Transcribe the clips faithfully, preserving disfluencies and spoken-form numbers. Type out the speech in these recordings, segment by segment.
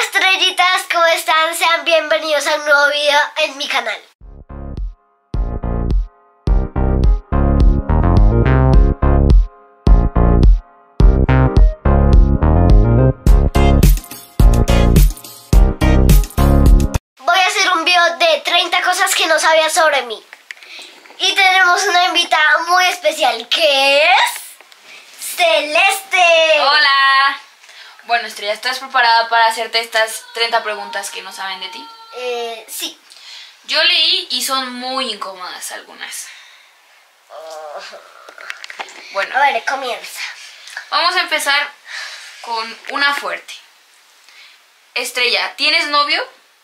estrellitas, ¿cómo están? Sean bienvenidos a un nuevo video en mi canal. Voy a hacer un video de treinta cosas que no sabía sobre mí. Y tenemos una invitada muy especial que es Celeste. Hola. Bueno, Estrella, ¿estás preparada para hacerte estas treinta preguntas que no saben de ti? Eh, sí. Yo leí y son muy incómodas algunas. Oh. Bueno, A ver, comienza. vamos a empezar con una fuerte. Estrella, ¿tienes novio?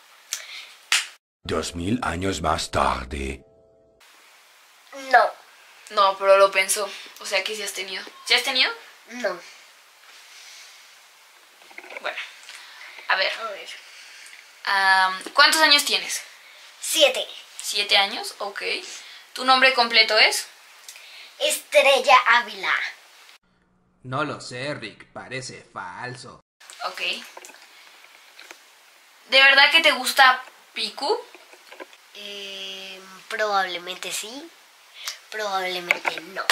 Dos mil años más tarde. No, No, pero lo pensó. O sea que sí has tenido. ¿Sí has tenido? no. Bueno, a ver. A ver. am, ¿Cuántos años tienes? Siete. ¿Siete años? Ok. ¿Tu nombre completo es? Estrella Ávila. No lo sé, Rick, parece falso. Ok. ¿De verdad que te gusta Piku? Eh, probablemente sí, probablemente no.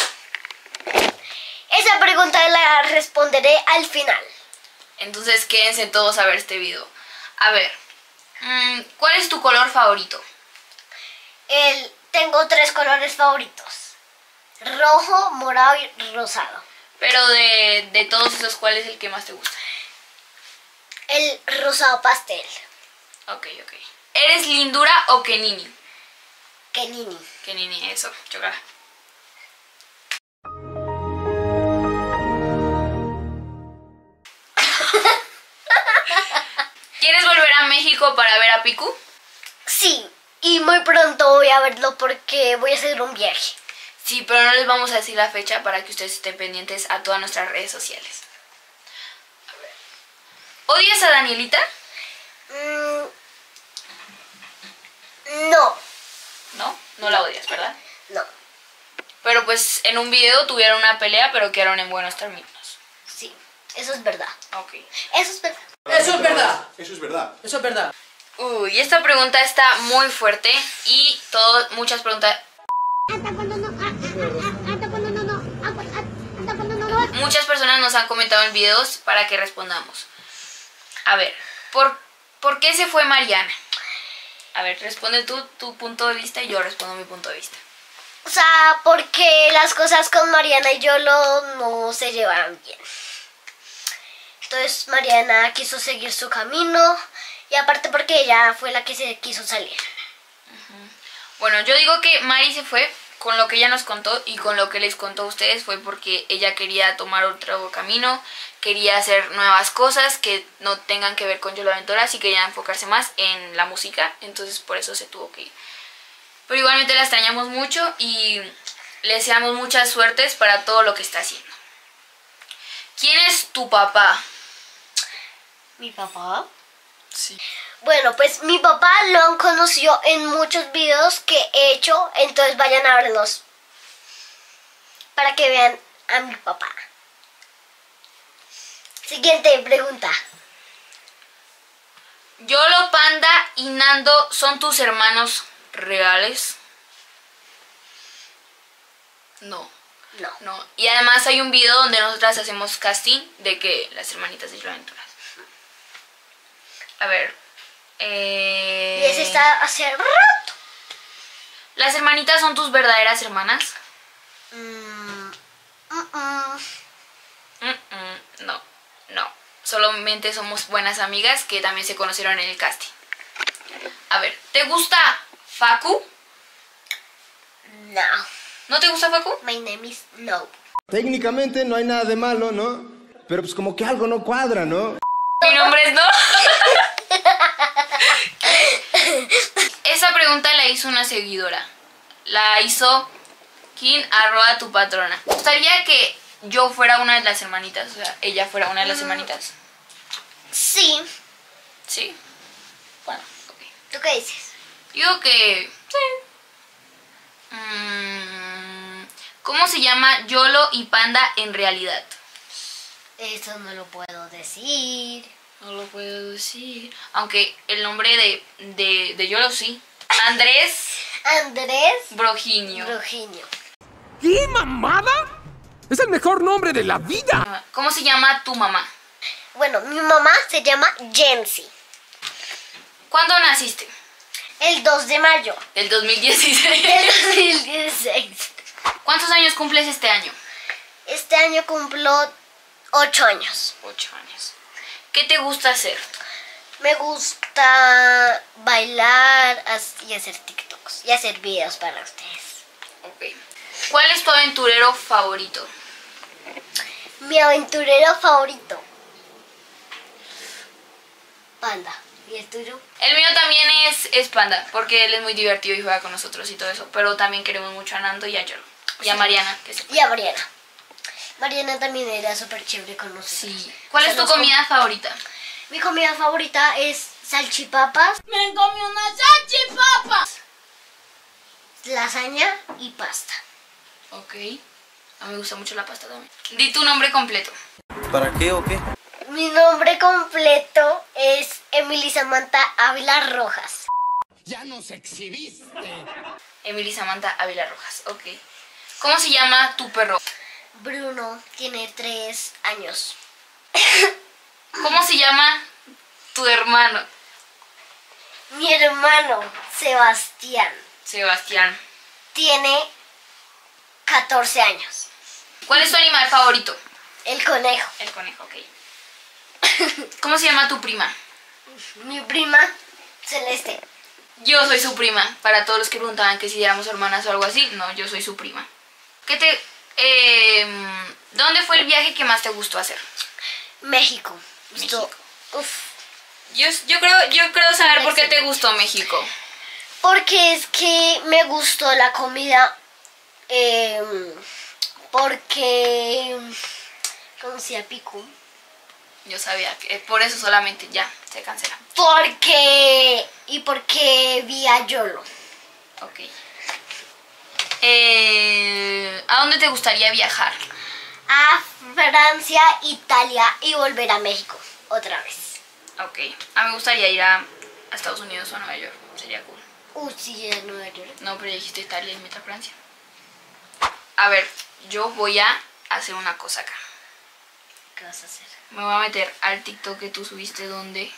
Esa pregunta la responderé al final. Entonces quédense todos a ver este video. A ver, mmm, ¿cuál es tu color favorito? El, tengo tres colores favoritos: rojo, morado y rosado. Pero de, de todos esos, ¿cuál es el que más te gusta? El rosado pastel. Ok, ok. ¿Eres lindura o Kenini? Kenini. Kenini, eso, choca. ¿Quieres volver a México para ver a Piku? Sí, y muy pronto voy a verlo porque voy a hacer un viaje. Sí, pero no les vamos a decir la fecha para que ustedes estén pendientes a todas nuestras redes sociales. A ver. ¿Odias a Danielita? Mm, no, No, no la odias, ¿verdad? no, Pero pues en un video tuvieron una pelea, pero quedaron en buenos términos. sí, eso es verdad. Ok. Eso es verdad. Eso es verdad. Eso es verdad. Eso es verdad. Uy, esta pregunta está muy fuerte y todo, muchas preguntas... Muchas personas nos han comentado en videos para que respondamos. A ver, ¿por, ¿por qué se fue Mariana? A ver, responde tú tu punto de vista y yo respondo mi punto de vista. O sea, porque las cosas con Mariana y Yolo no se llevaban bien. Entonces Mariana quiso seguir su camino y aparte porque ella fue la que se quiso salir. Bueno, yo digo que Mari se fue con lo que ella nos contó y con lo que les contó a ustedes fue porque ella quería tomar otro camino, quería hacer nuevas cosas que no tengan que ver con Yolo Aventuras y quería enfocarse más en la música, entonces por eso se tuvo que ir. Pero igualmente la extrañamos mucho y le deseamos muchas suertes para todo lo que está haciendo. ¿Quién es tu papá? ¿Mi papá? Sí. Bueno, pues mi papá lo han conocido en muchos videos que he hecho, entonces vayan a verlos para que vean a mi papá. Siguiente pregunta. ¿Yolo, Panda y Nando son tus hermanos reales? No, No. no. Y además hay un video donde nosotras hacemos casting de que las hermanitas de Yolo Aventuras. A ver. Eh... Y ese está hace rato. ¿Las hermanitas son tus verdaderas hermanas? Mm, mm, mm. Mm, mm, no, no. Solamente somos buenas amigas que también se conocieron en el casting. A ver, ¿te gusta Facu? No. ¿No te gusta Facu? My name is No. Técnicamente no hay nada de malo, ¿no? Pero pues como que algo no cuadra, ¿no? Mi nombre es No. Esa pregunta la hizo una seguidora. La hizo Kim arroba tu patrona. ¿Te gustaría que yo fuera una de las hermanitas? O sea, ella fuera una de las hermanitas. Sí. Sí. Bueno, ok. ¿Tú qué dices? Digo que... sí. Mm, ¿Cómo se llama Yolo y Panda en realidad? Eso no lo puedo decir. No lo puedo decir. Aunque el nombre de, de, de Yolo sí. Andrés Andrés Broginio. Broginio. ¿Qué mamada? Es el mejor nombre de la vida. ¿Cómo se llama tu mamá? Bueno, mi mamá se llama Jensi. ¿Cuándo naciste? El dos de mayo El dos mil dieciséis. del dos mil dieciséis. ¿Cuántos años cumples este año? Este año cumplo ocho años. Ocho años. ¿Qué te gusta hacer? Me gusta bailar as- y hacer TikToks y hacer videos para ustedes. Ok. ¿Cuál es tu aventurero favorito? Mi aventurero favorito. Panda. ¿Y el tuyo? El mío también es, es Panda, porque él es muy divertido y juega con nosotros y todo eso. Pero también queremos mucho a Nando y a Yolo. Y a Mariana, que se... Y a Mariana. Mariana también era súper chévere con nosotros. Sí. ¿Cuál es tu Nosotros comida favorita? com- Mi comida favorita es salchipapas, ¡Me comí una salchipapa! lasaña y pasta. Ok. A mí me gusta mucho la pasta también. Di tu nombre completo. ¿Para qué o qué? Mi nombre completo es Emily Samantha Ávila Rojas. Ya nos exhibiste. Emily Samantha Ávila Rojas. Ok. ¿Cómo se llama tu perro? Bruno tiene tres años. ¿Cómo se llama tu hermano? Mi hermano Sebastián Sebastián. tiene catorce años. ¿Cuál es tu animal favorito? El conejo. El conejo, ok. ¿Cómo se llama tu prima? Mi prima Celeste. Yo soy su prima. Para todos los que preguntaban que si éramos hermanas o algo así, no, yo soy su prima. ¿Qué te, eh, ¿Dónde fue el viaje que más te gustó hacer? México. Gustó- México. Uf. Yo, yo, creo, yo creo saber por qué te gustó México. Porque es que me gustó la comida. eh, porque. ¿Cómo se llama? Pico. Yo sabía que por eso solamente ya se cancela. Porque. Y porque vi a Yolo. Ok. Eh, ¿A dónde te gustaría viajar? A Francia, Italia y volver a México. Otra vez. Ok. A mí me gustaría ir a, a Estados Unidos o a Nueva York. Sería cool. Uh, sí, en Nueva York. No, pero ya dijiste Italia y meta Francia. A ver, yo voy a hacer una cosa acá. ¿Qué vas a hacer? Me voy a meter al TikTok que tú subiste donde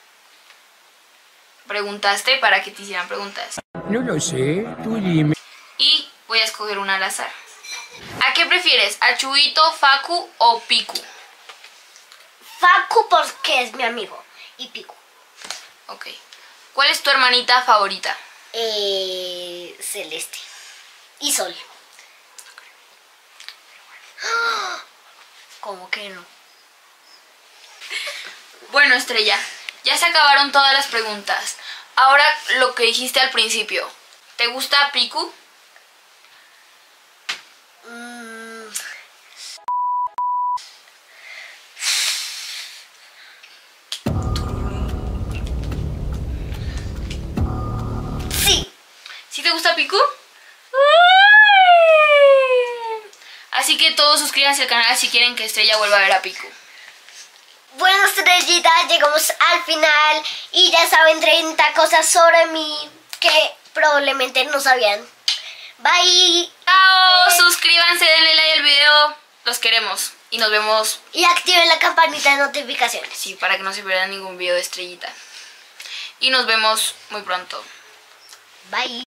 preguntaste para que te hicieran preguntas. No lo sé, tú dime. Y voy a escoger una al azar. ¿A qué prefieres? ¿A Chuito, Facu o Piku? Facu porque es mi amigo. Y Pico. Ok. ¿Cuál es tu hermanita favorita? Eh, Celeste. Y Sol. ¿Cómo que no? Bueno, Estrella, ya se acabaron todas las preguntas. Ahora lo que dijiste al principio. ¿Te gusta Piku? Mm. Sí. ¿Sí te gusta Piku? Así que todos suscríbanse al canal si quieren que Estrella vuelva a ver a Piku. Bueno, estrellitas, llegamos al final y ya saben treinta cosas sobre mí que probablemente no sabían. Bye. ¡Chao! Suscríbanse, denle like al video. Los queremos. Y nos vemos, Y activen la campanita de notificaciones. sí, para que no se pierdan ningún video de Estrellita. Y nos vemos muy pronto. Bye.